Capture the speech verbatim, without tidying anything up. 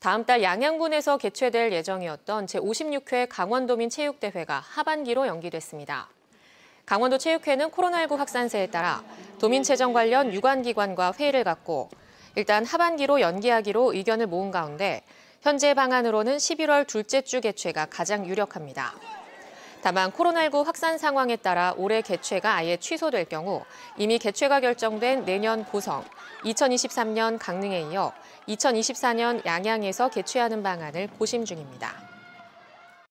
다음 달 양양군에서 개최될 예정이었던 제오십육 회 강원도민 체육대회가 하반기로 연기됐습니다. 강원도 체육회는 코로나십구 확산세에 따라 도민체정 관련 유관기관과 회의를 갖고 일단 하반기로 연기하기로 의견을 모은 가운데 현재 방안으로는 십일월 둘째 주 개최가 가장 유력합니다. 다만 코로나십구 확산 상황에 따라 올해 개최가 아예 취소될 경우 이미 개최가 결정된 내년 고성, 이천이십삼 년 강릉에 이어 이천이십사 년 양양에서 개최하는 방안을 고심 중입니다.